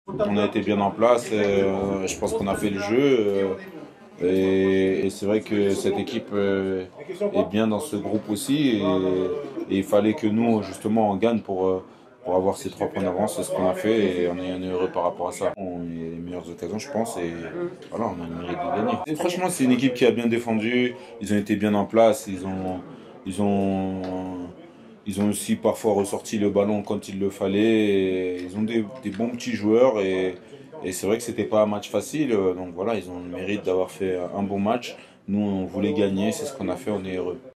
On a été bien en place, je pense qu'on a fait le jeu. Et c'est vrai que cette équipe est bien dans ce groupe aussi. Et il fallait que nous, justement, on gagne pour avoir ces 3 points d'avance. C'est ce qu'on a fait et on est heureux par rapport à ça. On a les meilleures occasions, je pense. Et voilà, on a le mérite de gagner. Et franchement, c'est une équipe qui a bien défendu. Ils ont été bien en place. Ils ont, ils ont aussi parfois ressorti le ballon quand il le fallait. Et ils ont des bons petits joueurs et c'est vrai que c'était pas un match facile. Donc voilà, ils ont le mérite d'avoir fait un bon match. Nous, on voulait gagner, c'est ce qu'on a fait, on est heureux.